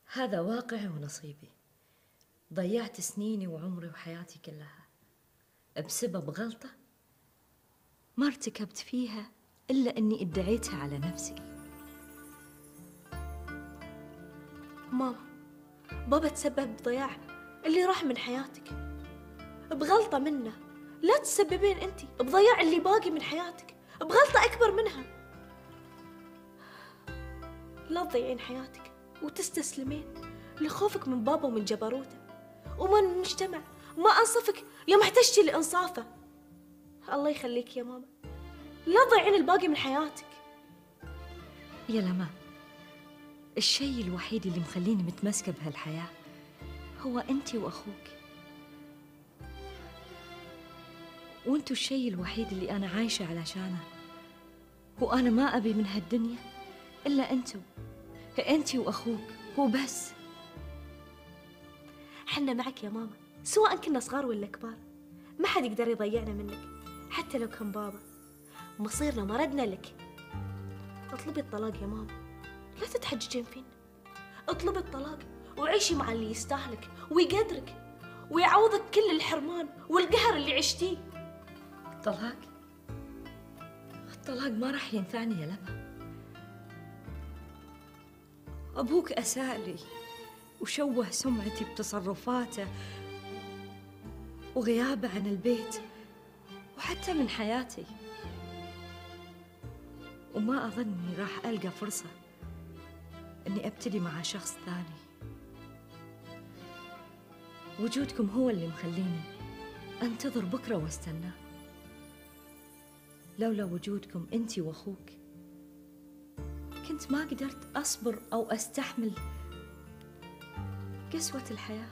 هذا واقعي ونصيبي. ضيعت سنيني وعمري وحياتي كلها بسبب غلطة ما ارتكبت فيها إلا أني ادعيتها على نفسي. ماما، بابا تسبب بضياع اللي راح من حياتك بغلطة منه. لا تسببين أنتي بضياع اللي باقي من حياتك بغلطة أكبر منها. لا تضيعين حياتك وتستسلمين لخوفك من بابا ومن جبروته ومن المجتمع. ما أنصفك يوم احتجتي لإنصافه. الله يخليك يا ماما، لا تضيعين الباقي من حياتك. يا لما، الشيء الوحيد اللي مخليني متمسكة بهالحياة هو أنتي وأخوك، وأنتوا الشيء الوحيد اللي أنا عايشة علشانه. وأنا ما أبي من هالدنيا إلا أنتي وأخوك وبس. حنا معك يا ماما، سواء كنا صغار ولا كبار. ما حد يقدر يضيعنا منك حتى لو كان بابا. مصيرنا مردنا لك. اطلبي الطلاق يا ماما، لا تتحججين فينا. اطلبي الطلاق وعيشي مع اللي يستاهلك ويقدرك ويعوضك كل الحرمان والقهر اللي عشتيه. الطلاق ما راح ينفعني يا لما. أبوك أساء لي وشوه سمعتي بتصرفاته وغيابه عن البيت وحتى من حياتي، وما أظن إني راح ألقى فرصة إني أبتدي مع شخص ثاني. وجودكم هو اللي مخليني أنتظر بكرة واستناه. لولا وجودكم أنتي وأخوك كنت ما قدرت أصبر أو أستحمل قسوة الحياة.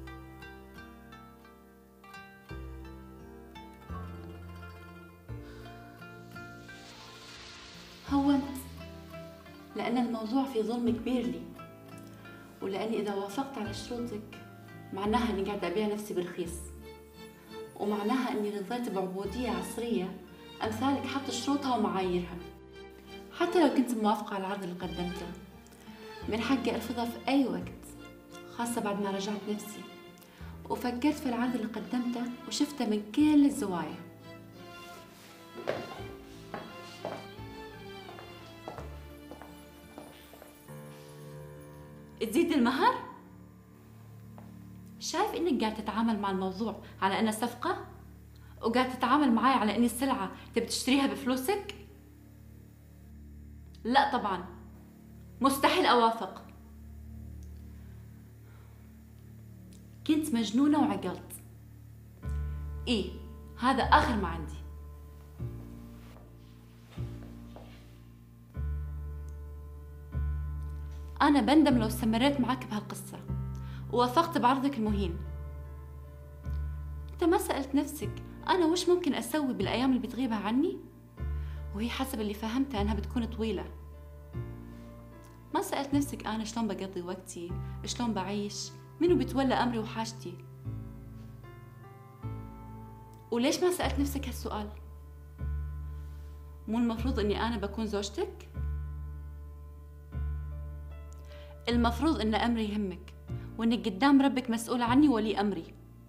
هونت لأن الموضوع في ظلم كبير لي، ولأني إذا وافقت على شروطك معناها إني قاعدة أبيع نفسي برخيص، ومعناها إني رضيت بعبودية عصرية أمثالك حط شروطها ومعاييرها. حتى لو كنت موافقة على العرض اللي قدمته من حقي أرفضها في أي وقت، خاصة بعد ما رجعت نفسي وفكرت في العرض اللي قدمته وشفته من كل الزوايا. تزيد المهر؟ شايف إنك قاعد تتعامل مع الموضوع على إنه صفقة؟ وقاعد تتعامل معي على إني السلعة تبي تشتريها بفلوسك؟ لا طبعا، مستحيل أوافق. كنت مجنونة وعقلت. إيه، هذا آخر ما عندي. أنا بندم لو استمريت معك بهالقصة ووافقت بعرضك المهين. أنت ما سألت نفسك أنا وش ممكن أسوي بالأيام اللي بتغيبها عني؟ وهي حسب اللي فهمتها أنها بتكون طويلة. ما سألت نفسك أنا شلون بقضي وقتي، شلون بعيش، منو بيتولى أمري وحاجتي؟ وليش ما سألت نفسك هالسؤال؟ مو المفروض أني أنا بكون زوجتك؟ المفروض أن أمري يهمك وأنك قدام ربك مسؤولة عني ولي أمري.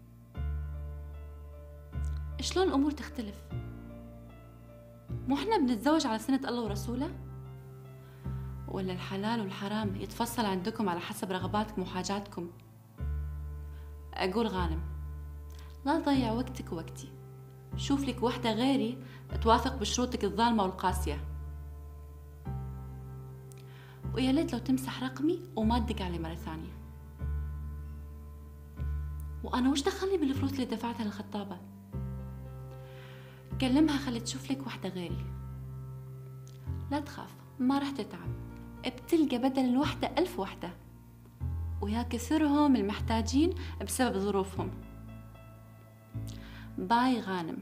شلون الأمور تختلف؟ مو إحنا بنتزوج على سنة الله ورسوله؟ ولا الحلال والحرام يتفصل عندكم على حسب رغباتكم وحاجاتكم؟ أقول غانم، لا تضيع وقتك ووقتي. شوف لك وحدة غيري توافق بشروطك الظالمة والقاسية. ويا ليت لو تمسح رقمي وما تدق علي مرة ثانية. وأنا وش دخلني بالفلوس اللي دفعتها للخطابة؟ كلمها خلي تشوف لك وحدة غيري. لا تخاف، ما رح تتعب، بتلقى بدل الوحدة 1000 وحدة، ويا كثرهم المحتاجين بسبب ظروفهم. باي غانم.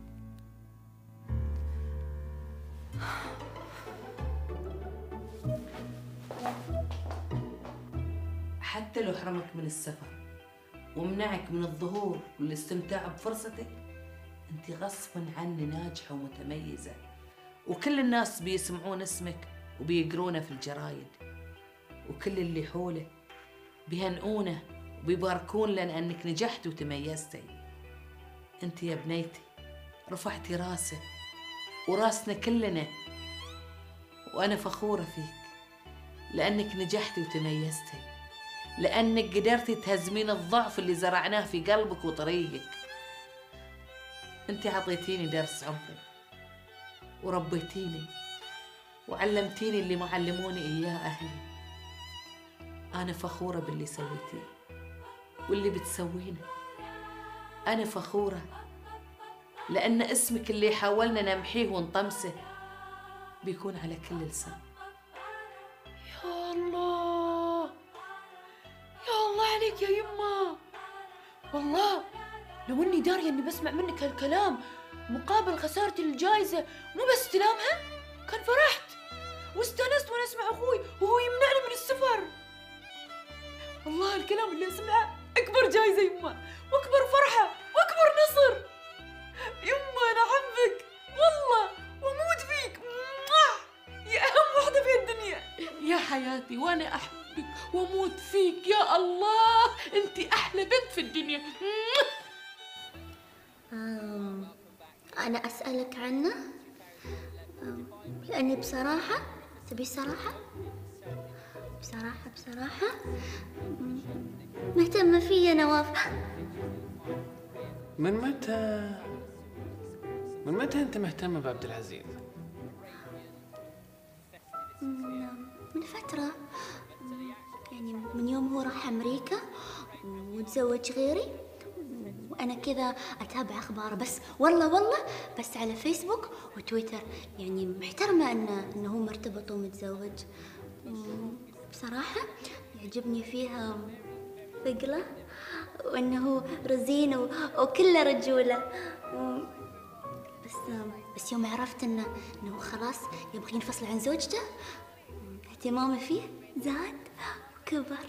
حتى لو حرمك من السفر ومنعك من الظهور والاستمتاع بفرصتك، انت غصبا عني ناجحة ومتميزة، وكل الناس بيسمعون اسمك وبيقرونه في الجرايد، وكل اللي حوله بيهنئونا وبيباركون لنا أنك نجحتي وتميزتي. أنت يا بنيتي رفعتي راسك وراسنا كلنا، وأنا فخورة فيك لأنك نجحتي وتميزتي، لأنك قدرتي تهزمين الضعف اللي زرعناه في قلبك وطريقك. أنت عطيتيني درس عمري وربيتيني وعلمتيني اللي ما علموني إياه أهلي. أنا فخورة باللي سويتيه واللي بتسوينه. أنا فخورة لأن اسمك اللي حاولنا نمحيه ونطمسه بيكون على كل لسان. يا الله، يا الله عليك يا يما. والله لو اني داريه اني بسمع منك هالكلام مقابل خسارتي الجايزه مو بس استلامها، كان فرحت واستانست وانا اسمع اخوي وهو يمنعني من السفر. والله الكلام اللي اسمعه اكبر جايزه يما، واكبر فرحه، واكبر نصر. يما انا احبك والله واموت فيك، يا اهم وحده في الدنيا. يا حياتي وأنا أحبك وأموت فيك. يا الله أنت أحلى بنت في الدنيا. أنا أسألك عنه لأني بصراحة، تبي صراحة؟ بصراحة مهتمة فيه يا نواف. من متى أنت مهتمة بعبد العزيز؟ من فترة، يعني من يوم هو راح أمريكا وتزوج غيري، وأنا كذا أتابع أخباره بس والله بس على فيسبوك وتويتر، يعني محترمة إنه هو مرتبط ومتزوج. بصراحة يعجبني فيها ثقله وإنه رزين وكله رجولة. بس يوم عرفت إنه خلاص يبغى ينفصل عن زوجته، اهتمامي فيه زاد وكبر.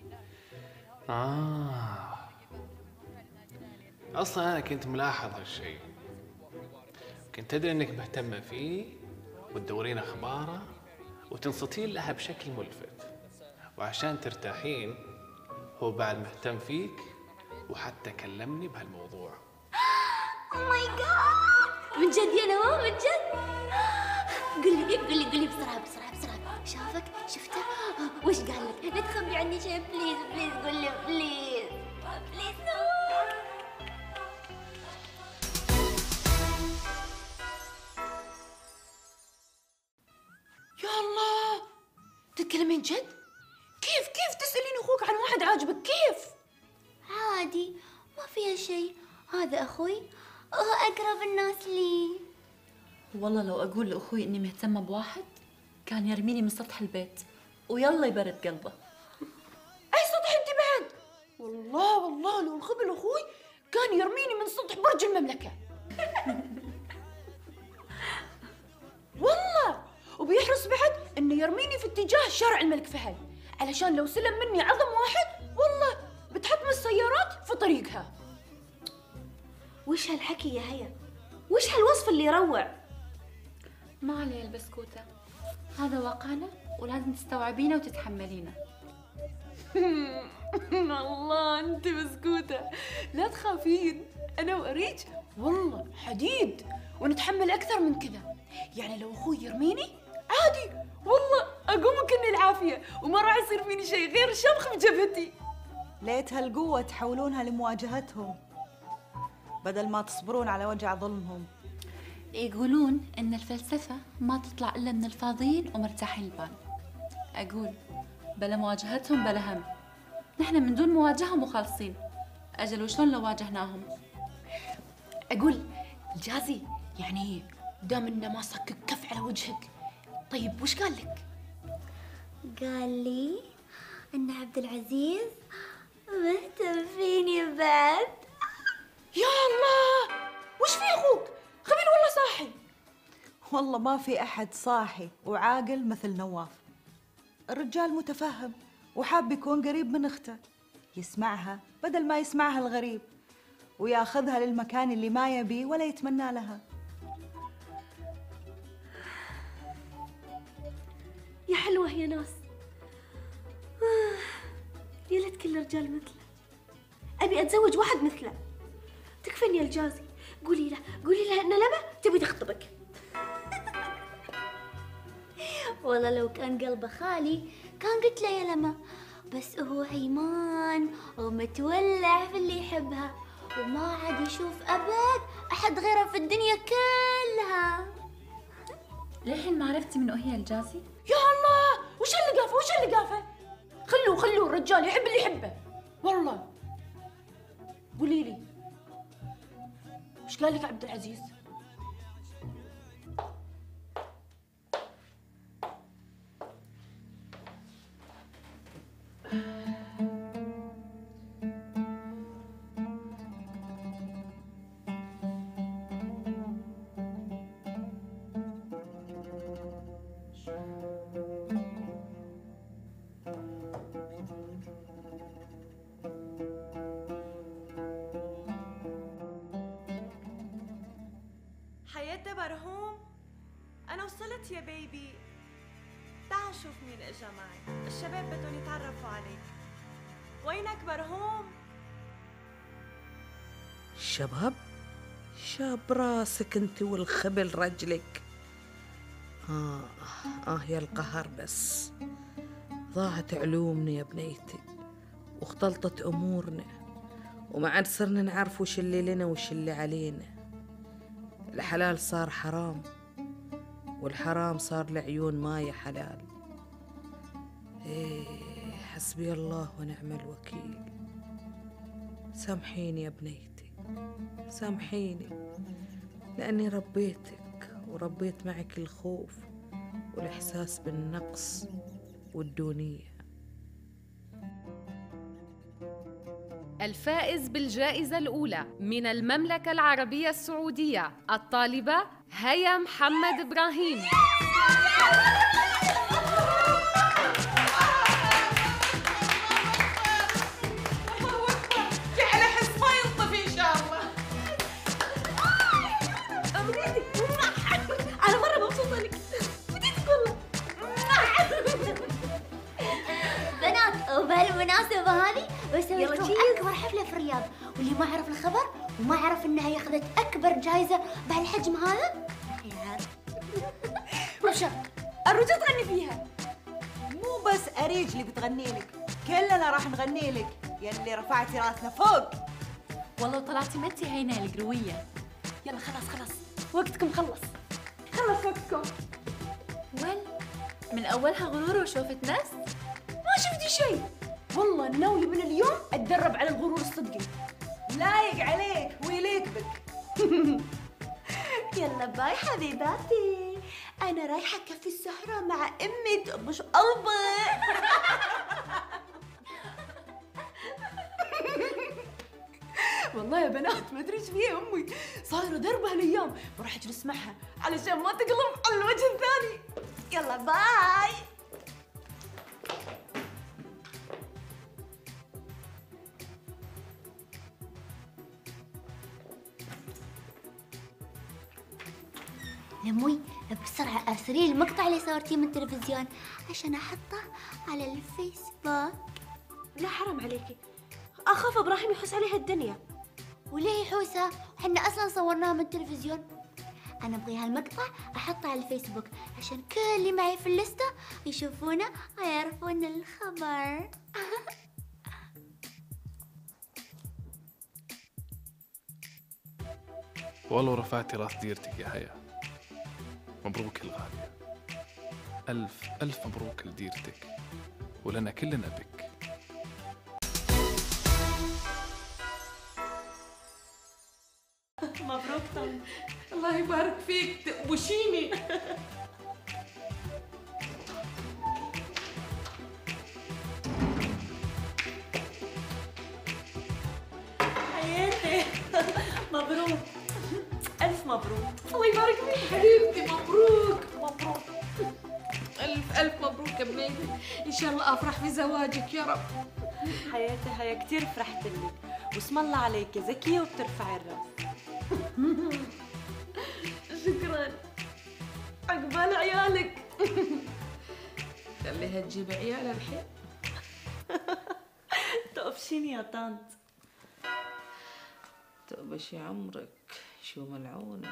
أصلا أنا كنت ملاحظ هالشيء، كنت أدري إنك مهتمة فيه وتدورين أخباره وتنصتين لها بشكل ملفت، وعشان ترتاحين هو بعد مهتم فيك وحتى كلمني بهالموضوع. Oh my God! من جد يا نواف، من جد؟ قولي بسرعة. شافك؟ شفته؟ وش قال لك؟ لا تخبي عني شيء، بليز قولي بليز نواف. يا الله، تتكلمين جد؟ كيف تسألين أخوك عن واحد عاجبك؟ كيف؟ عادي، ما فيها شيء، هذا أخوي وهو أقرب الناس لي. والله لو أقول لأخوي إني مهتمة بواحد كان يرميني من سطح البيت ويلا يبرد قلبه. أي سطح أنت بعد؟ والله لو الخبل أخوي كان يرميني من سطح برج المملكة. والله، وبيحرص بعد إنه يرميني في اتجاه شارع الملك فهد، علشان لو سلم مني عظم واحد والله بتحطم السيارات في طريقها. وش هالحكي يا هيا؟ وش هالوصف اللي يروع؟ ما عليه البسكوتة، هذا واقعنا ولازم تستوعبينه وتتحملينه. الله انت بسكوتة، لا تخافين، انا واريج والله حديد ونتحمل اكثر من كذا. يعني لو اخوي يرميني عادي والله اقوم كني العافية وما راح يصير فيني شيء غير شمخ بجبهتي. ليت هالقوة تحولونها لمواجهتهم بدل ما تصبرون على وجع ظلمهم. يقولون إن الفلسفة ما تطلع إلا من الفاضيين ومرتاحين البال. أقول بلا مواجهتهم بلا هم، نحن من دون مواجهة مخلصين. أجل وشلون لو واجهناهم؟ أقول الجازي يعني دام إنه ما صك كف على وجهك. طيب وش قال لك؟ قال لي إن عبد العزيز مهتم فيني بعد. يا الله، وش في أخوك؟ خبيل والله صاحي؟ والله ما في أحد صاحي وعاقل مثل نواف. الرجال متفهم وحاب يكون قريب من أخته، يسمعها بدل ما يسمعها الغريب، وياخذها للمكان اللي ما يبيه ولا يتمنى لها. يا حلوة يا ناس. يا ليت كل الرجال مثله. ابي اتزوج واحد مثله. تكفني يا الجازي، قولي له ان لما تبي تخطبك. والله لو كان قلبه خالي كان قلت له يا لما، بس هو عيمان ومتولع في اللي يحبها وما عاد يشوف أبد أحد غيره في الدنيا كلها. للحين ما عرفتي منو هي الجازي؟ يا الله، وش اللي قافه؟ خلوه الرجال يحب اللي يحبه. والله قولي لي وش قال لك عبد العزيز؟ حياة برهوم، أنا وصلت يا بيبي. تعال شوف مين إجا معي، الشباب بدهم يتعرفوا عليك. وينك برهوم؟ الشباب؟ شاب راسك انت والخبل رجلك. يا القهر، بس ضاعت علومنا يا بنيتي واختلطت أمورنا وما عاد صرنا نعرف وش اللي لنا وش اللي علينا. الحلال صار حرام والحرام صار لعيون مايا حلال. حسبي الله ونعم الوكيل. سامحيني يا بنيتي، سامحيني، لأني ربيتك وربيت معك الخوف والإحساس بالنقص والدونية. الفائز بالجائزة الأولى من المملكة العربية السعودية الطالبة هيا محمد إبراهيم. على حس ما ينطفي إن شاء الله. أنا مرة مبسوطة لك، بديتك والله. بنات، وبهالمناسبة هذه بسوي يلا لكم تشيز. أكبر حفلة في الرياض، واللي ما عرف الخبر وما عرف إنها هي أخذت أكبر جائزة بهالحجم هذا يعرف. وشا الرجال تغني فيها. مو بس أريج اللي بتغني لك، كلنا راح نغني لك يا اللي رفعتي راسنا فوق. والله طلعتي ما انتي هينة القروية. يلا خلاص وقتكم خلص وقتكم. وين؟ من أولها غرور وشوفة ناس؟ ما شفتي شيء والله. ناوي من اليوم اتدرب على الغرور الصدقي. لايق عليك ويليق بك. يلا باي حبيباتي، انا رايحه كافي السهره مع امي تقبش قلبي. والله يا بنات ما ادري ايش فيها امي، صايره دربها الايام، بروح اجلس معها علشان ما تقلب على الوجه الثاني. يلا باي. لموي بسرعة ارسلي لي المقطع اللي صورتيه من التلفزيون عشان احطه على الفيسبوك. لا حرام عليكي، اخاف ابراهيم يحس عليها الدنيا. وليه يحوسها؟ احنا اصلا صورناها من التلفزيون. انا ابغي هالمقطع احطه على الفيسبوك عشان كل اللي معي في الليسته يشوفونا ويعرفون الخبر. والله رفعتي راس ديرتك يا هيا. مبروك الغالية، ألف ألف مبروك لديرتك ولنا كلنا بك. مبروك طن. الله يبارك فيك، تقبشيني. حياتي مبروك، ألف مبروك. الله يبارك فيك حبيبتي. مبروك ألف مبروك يا بنيتي، إن شاء الله أفرح في زواجك يا رب. حياتي هيا كتير فرحت لك، واسم الله عليك ذكية وبترفعي الراس. شكرا، عقبال عيالك. خليها تجيب عيال الحين. ابشيني يا طنط. تقبشي عمرك شو ملعونة.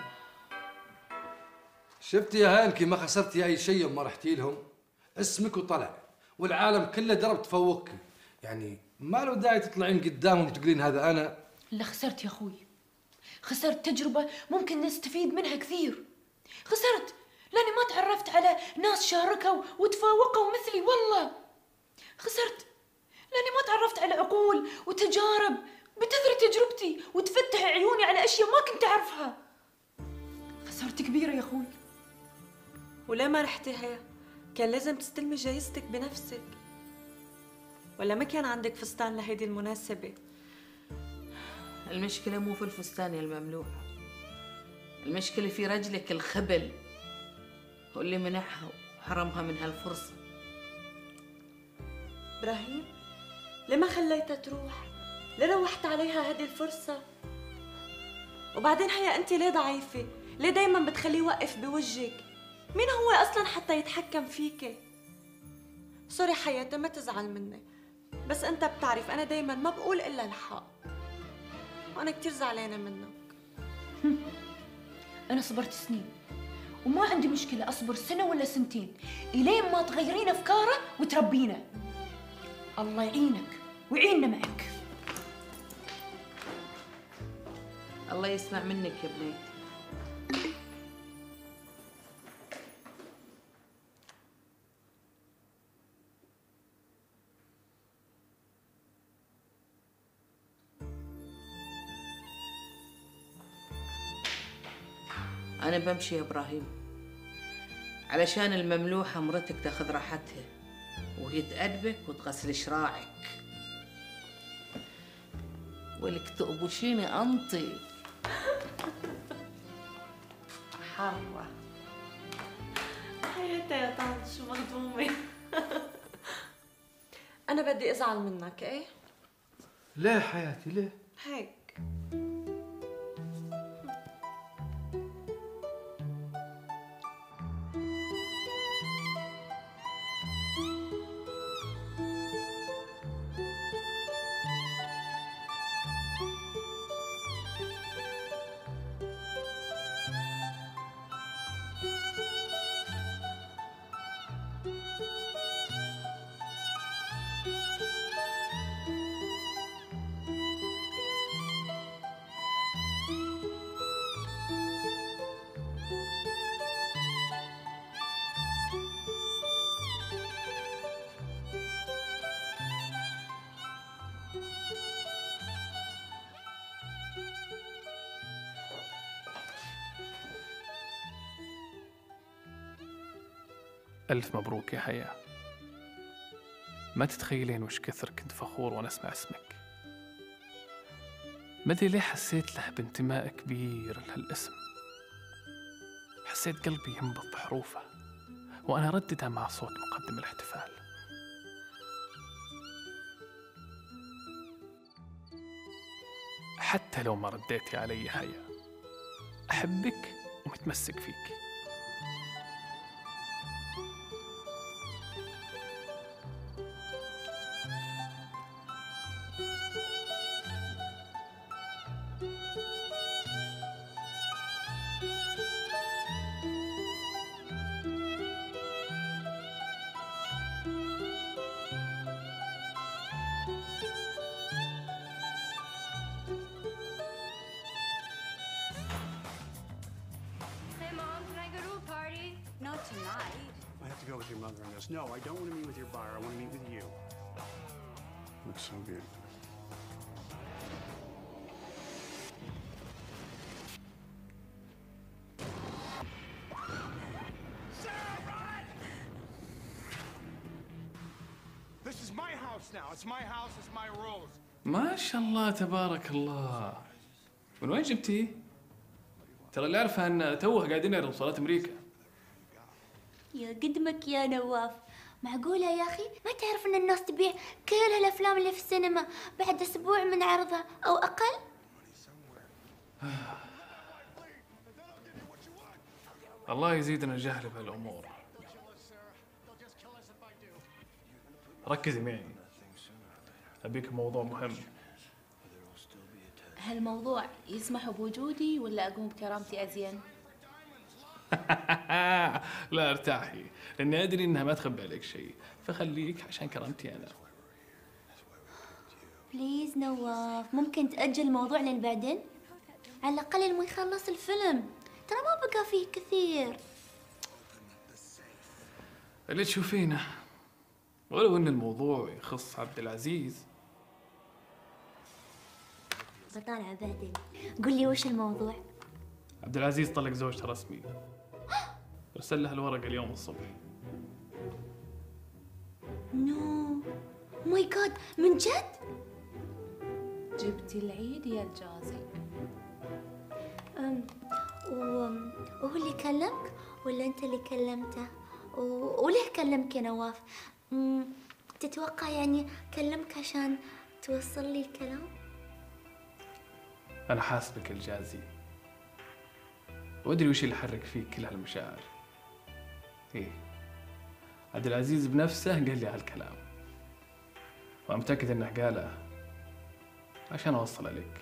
شفتي يا هانكي ما خسرتي اي شيء وما رحتي لهم. اسمك وطلع والعالم كله درب تفوقك، يعني ما له داعي تطلعين قدامهم وتقولين هذا انا. لا خسرت يا اخوي، خسرت تجربة ممكن نستفيد منها كثير. خسرت لاني ما تعرفت على ناس شاركوا وتفوقوا مثلي والله. خسرت لاني ما تعرفت على عقول وتجارب بتثري تجربتي وتفتح عيوني على اشياء ما كنت اعرفها. خسارة كبيرة يا اخوي. وليه ما رحتي هيا؟ كان لازم تستلمي جايزتك بنفسك، ولا ما كان عندك فستان لهيدي المناسبة؟ المشكلة مو في الفستان يا المملوحة، المشكلة في رجلك الخبل واللي منحها وحرمها من هالفرصة. إبراهيم، ليه ما خليتها تروح؟ ليه روحت عليها هذه الفرصة؟ وبعدين هيا أنت ليه ضعيفة؟ ليه دايما بتخليه يوقف بوجهك؟ مين هو أصلا حتى يتحكم فيك؟ سوري حياتي ما تزعل مني، بس أنت بتعرف أنا دايما ما بقول إلا الحق، وأنا كتير زعلانة منك. أنا صبرت سنين وما عندي مشكلة أصبر سنة ولا سنتين إلين ما تغيرين أفكاره وتربينا. الله يعينك ويعيننا معك. الله يسمع منك يا بنيتي. أنا بمشي يا إبراهيم علشان المملوحة مرتك تاخذ راحتها وهي تأدبك وتغسل شراعك، ولك تقبشيني أنطي حارة. حياتي يا طنط شو مخدومة. أنا بدي أزعل منك إيه؟ ليه حياتي ليه؟ هيك ألف مبروك يا حياة. ما تتخيلين وش كثر كنت فخور وأنا أسمع اسمك. ما أدري ليه حسيت له بانتماء كبير لهالاسم. حسيت قلبي ينبض بحروفه وأنا أرددها مع صوت مقدم الاحتفال. حتى لو ما رديتي علي حياة، أحبك ومتمسك فيك. Go with your mother on this. No, I don't want to meet with your buyer. I want to meet with you. Looks so good. Sarah, run! This is my house now. It's my house. It's my rules. ما شاء الله تبارك الله. من وين جبتيه؟ ترى اللي أعرفه أن توه قاعدين يعرضوا صالات أمريكا. يا قدمك يا نواف، معقولة يا أخي ما تعرف إن الناس تبيع كل هالأفلام اللي في السينما بعد أسبوع من عرضها أو أقل؟ الله يزيدنا جهل أبيك موضوع مهم. هالموضوع يسمح بوجودي ولا أقوم بكرامتي أزين؟ لا ارتاحي، لأني أدري إنها ما تخبي عليك شيء، فخليك عشان كرامتي أنا. بليز نواف، ممكن تأجل الموضوع لين بعدين؟ على الأقل لما يخلص الفيلم، ترى ما بقى فيه كثير. اللي تشوفينه، ولو إن الموضوع يخص عبد العزيز. بطالع بعدين، قل لي وش الموضوع؟ عبد العزيز طلق زوجته رسمي. ارسل لها الورقة اليوم الصبح. نو ماي جاد، من جد؟ جبتي العيد يا الجازي. وهو اللي كلمك ولا أنت اللي كلمته؟ وليه كلمك يا نواف؟ تتوقع يعني كلمك عشان توصل لي الكلام؟ أنا حاسبك الجازي، وأدري وش اللي حرك فيك كل هالمشاعر. إيه، عبد العزيز بنفسه قال لي هالكلام، وأنا إنه قاله عشان أوصله لك،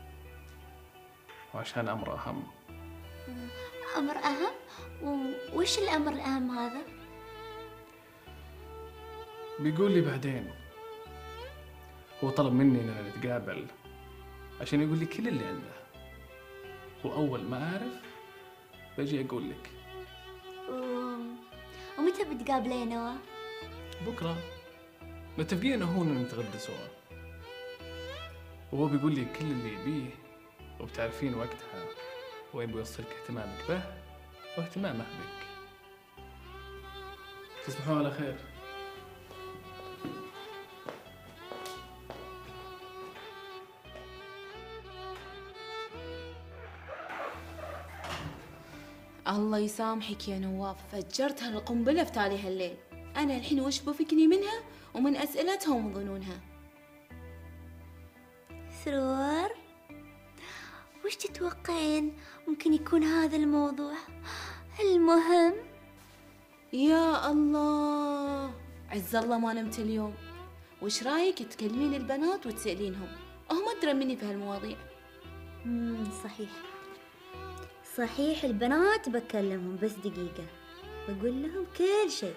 وعشان أمر أهم. أمر أهم؟ وش الأمر الأهم هذا؟ بيقول لي بعدين. هو طلب مني إننا نتقابل عشان يقول لي كل اللي عنده، وأول ما أعرف بجي أقول لك. ومتى بتقابله يا نواف؟ بكرة متفقين هو إننا نتغدى سوا، وهو بيقول لي كل اللي يبيه، وبتعرفين وقتها وين بيوصلك اهتمامك به واهتمامه بك. تصبحون على خير. الله يسامحك يا نواف، فجرت هالقنبلة في تالي هالليل. أنا الحين وش بفكني منها ومن أسئلتها ومن ظنونها. سرور، وش تتوقعين ممكن يكون هذا الموضوع المهم؟ يا الله، عز الله ما نمت اليوم. وش رايك تكلمين البنات وتسألينهم؟ هم أدرى مني في هالمواضيع. صحيح البنات بكلمهم، بس دقيقة بقول لهم كل شيء.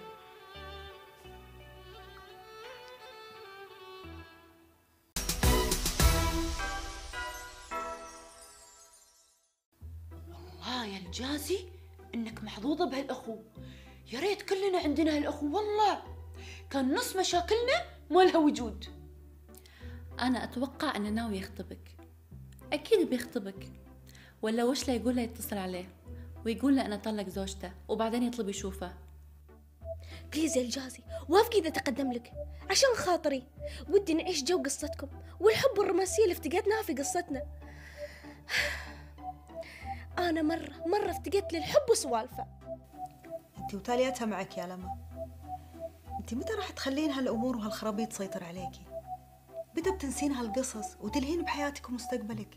الله يا الجازي إنك محظوظة بهالأخو. يا ريت كلنا عندنا هالأخو، والله كان نص مشاكلنا ما لها وجود. أنا أتوقع أنه ناوي يخطبك، أكيد بيخطبك، ولا وش لا يقول له يتصل عليه ويقول له أنا طلق زوجته وبعدين يطلب يشوفه. بليز يا الجازي، وافقي إذا تقدم لك، عشان خاطري ودي نعيش جو قصتكم والحب والرومانسية اللي افتقدناها في قصتنا. أنا مرة افتقدت للحب وسوالفه. انتي وتاليتها معك يا لما. انتي متى راح تخلين هالامور وهالخرابيط تسيطر عليكي؟ متى بتنسين هالقصص وتلهين بحياتك ومستقبلك؟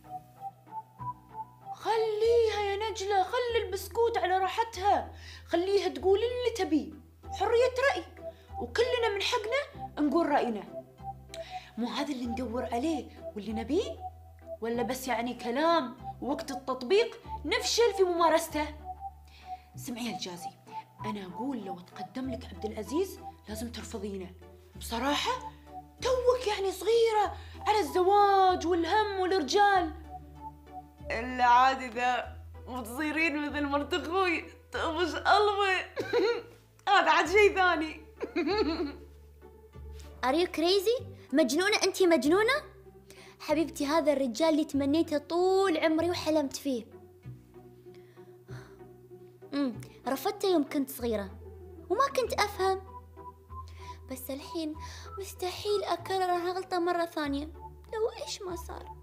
خليها يا نجلة، خلي البسكوت على راحتها، خليها تقول اللي تبيه، حرية رأي، وكلنا من حقنا نقول رأينا. مو هذا اللي ندور عليه واللي نبيه؟ ولا بس يعني كلام وقت التطبيق نفشل في ممارسته؟ سمعي يا الجازي، أنا أقول لو تقدم لك عبد العزيز لازم ترفضينه بصراحة. توك يعني صغيرة على الزواج والهم والرجال، إلا عادي ذا وتصيرين مثل مرت أخوي تطفش قلبي. هذا عاد شيء ثاني. Are you crazy؟ مجنونة؟ أنتي مجنونة؟ حبيبتي هذا الرجال اللي تمنيته طول عمري وحلمت فيه. رفضته يوم كنت صغيرة وما كنت أفهم، بس الحين مستحيل أكرر هالغلطة مرة ثانية لو إيش ما صار.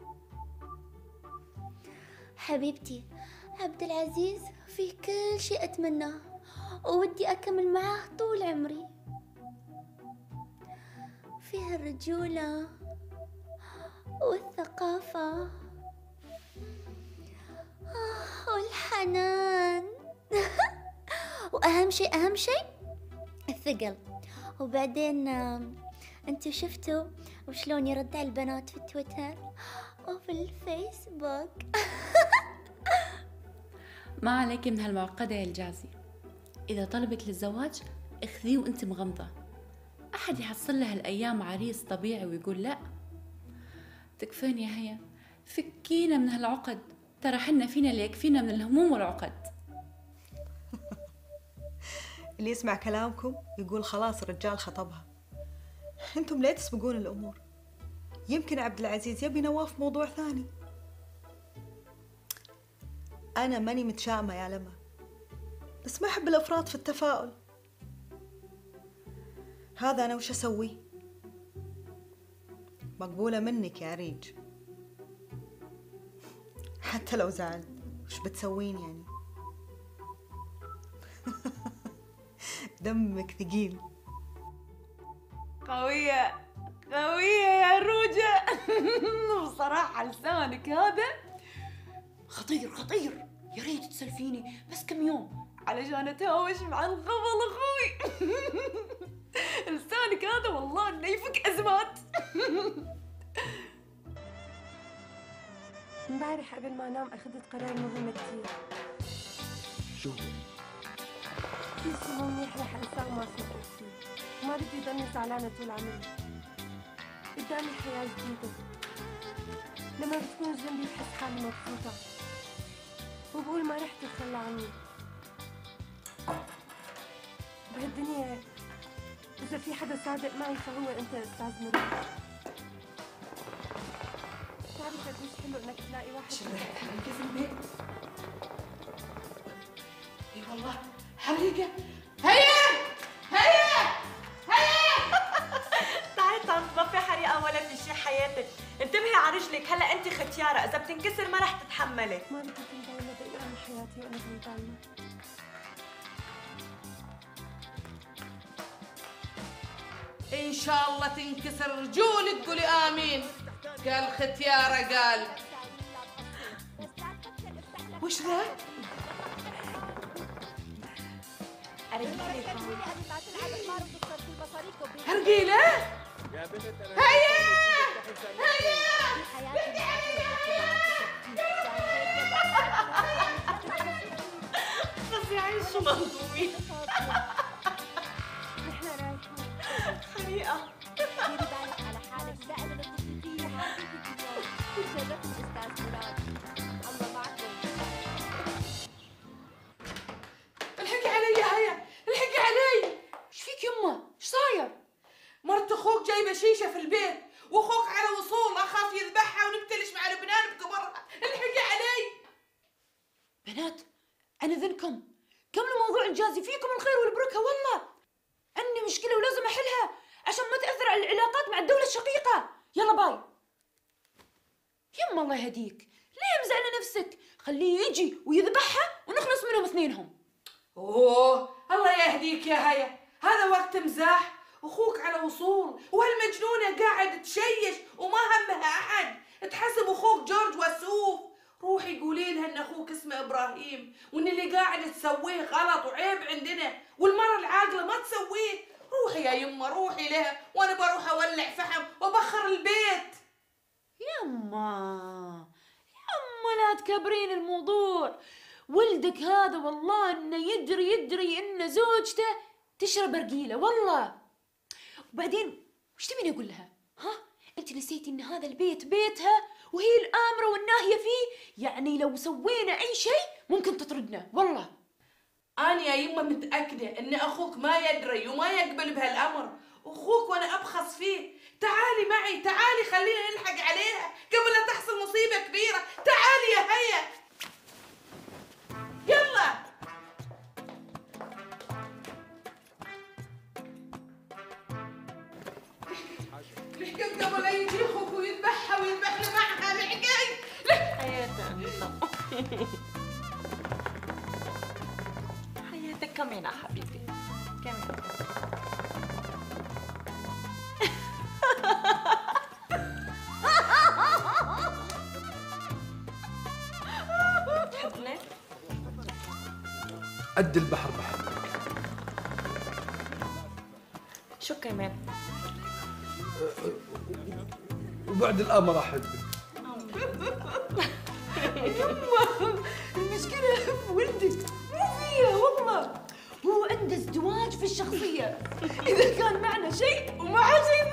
حبيبتي عبد العزيز فيه كل شيء أتمناه وودي أكمل معاه طول عمري. فيه الرجولة والثقافة والحنان وأهم شيء الثقل. وبعدين انتوا شفتوا وشلون يرد على البنات في تويتر وفي الفيسبوك؟ ما عليك من هالمعقدة يا الجازي. إذا طلبت للزواج اخذيه وانت مغمضة. أحد يحصل لها هالأيام عريس طبيعي ويقول لا؟ تكفين يا هيا، فكينا من هالعقد، ترى حنا فينا اللي يكفينا من الهموم والعقد. اللي يسمع كلامكم يقول خلاص الرجال خطبها. انتم ليه تسبقون الأمور؟ يمكن عبد العزيز يبي نواف موضوع ثاني. أنا ماني متشائمة يا لما، بس ما أحب الإفراط في التفاؤل. هذا أنا وش أسوي؟ مقبولة منك يا ريج، حتى لو زعلت وش بتسوين يعني؟ دمك ثقيل. قوية قوية يا روجة. بصراحة لسانك هذا خطير خطير. يا ريت تسلفيني بس كم يوم علشان اتهاوش مع الغبل اخوي. لسانك هذا والله انه يفك ازمات. امبارح قبل ما انام اخذت قرار مهم كثير. شو؟ في شيء مو منيح رح انساه وما افكر فيه، وما بدي ضلني زعلانة طول عمري. قدامي حياة جديدة، لما بتكون جنبي بحس حالي مبسوطة، وبقول ما رح تتخلى عني. بهالدنيا إذا في حدا صادق معي فهو أنت أستاذ مراد. بتعرف قديش حلو إنك تلاقي واحد شو رحت حريقة في البيت؟ اي والله حريقة. هيا هيا هيا. تعي ما في حريقة ولا في شي حياتك. انتبهي على رجلك، هلا انت ختيارة، اذا بتنكسر ما رح تتحملي. ما بدي تنضل دقيقة من حياتي وانا بعيد ان شاء الله تنكسر رجولك، قولي امين. قال ختيارة قال. وش ذا؟ هرقيلة؟ هيا هيا بس يعيش شو مهضومي. نحن رايحين حريقة. ديري بالك على حالك، دائما تشتكي حالك اليوم. تشرفت الاستاذ مراد، الله معكم. الحقي علي يا هيا، الحقي علي. ايش فيك يمه؟ ايش صاير؟ مرت اخوك جايبه شيشه في البيت، واخوك على وصول، اخاف يذبحها ونبتلش مع لبنان بقبرها. الحقي علي. بنات انا ذنكم، كملوا موضوع الجازي، فيكم الخير والبركة. والله عندي مشكلة ولازم احلها عشان ما تأثر على العلاقات مع الدولة الشقيقة. يلا باي. يما الله يهديك، ليه مزعلة نفسك؟ خليه يجي ويذبحها ونخلص منهم اثنينهم. اوه الله يهديك يا هيا، هذا وقت مزاح. اخوك على وصول، وهالمجنونه قاعد تشيش وما همها احد. تحسب اخوك جورج وسوف. روحي قولي لها ان اخوك اسمه ابراهيم، وان اللي قاعد تسويه غلط وعيب عندنا، والمره العاقله ما تسويه. روحي يا يمه، روحي لها، وانا بروح اولع فحم وابخر البيت. يما لا تكبرين الموضوع. ولدك هذا والله انه يدري ان زوجته تشرب رقيله والله. وبعدين وش تبيني اقول لها؟ ها انت نسيتي ان هذا البيت بيتها وهي الامره والناهيه فيه، يعني لو سوينا اي شيء ممكن تطردنا. والله انا يا يمه متاكده ان اخوك ما يدري وما يقبل بهالامر. اخوك وانا ابخص فيه. تعالي معي، تعالي خلينا نلحق عليها قبل لا تحصل مصيبه كبيره. تعالي يا هيا، يلا. لحقوا قبل لا يجي اخوك ويذبحها ويذبح لي معها. لحقي حياتك كمان يا حبيبي، كمان. تحبني؟ قد البحر بحبك. شو كمان؟ وبعد الآن ما راح أحبك. يما المشكلة في ولدك مو فيها والله، هو عنده ازدواج في الشخصية، إذا كان معنا شيء ومعه شيء